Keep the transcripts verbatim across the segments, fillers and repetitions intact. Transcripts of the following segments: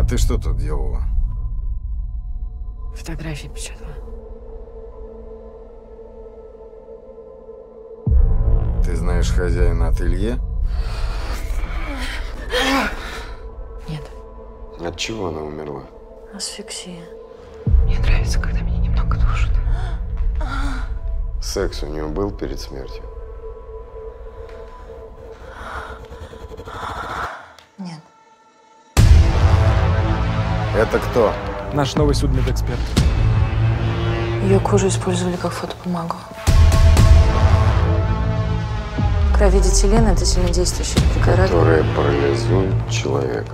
ты что тут делала? Фотографии печатала. Ты знаешь хозяина ателье? Нет. От чего она умерла? Асфиксия. Мне нравится, когда меня немного душат. Секс у нее был перед смертью? Нет. Это кто? Наш новый судмедэксперт. Ее кожу использовали как фотобумагу. Кровидетилен – это сильнодействующий препарат, Которые парализуют человека.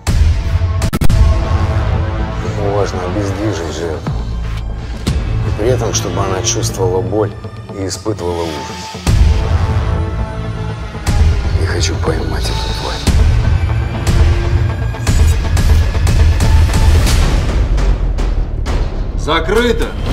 Ему важно обездвижить жертву. И при этом, чтобы она чувствовала боль и испытывала ужас. Я хочу поймать эту тварь. Закрыто!